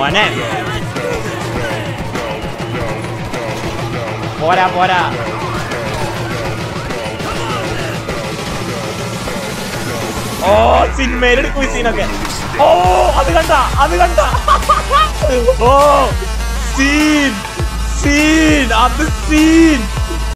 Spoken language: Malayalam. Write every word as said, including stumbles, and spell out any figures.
മോനെ പോരാ പോരാ ഓ സിനിമയിലെടുക്കും ഈ സീനൊക്കെ ഓ അത് കണ്ട അത് കണ്ട ഓ സീൻ സീൻ അത് സീൻ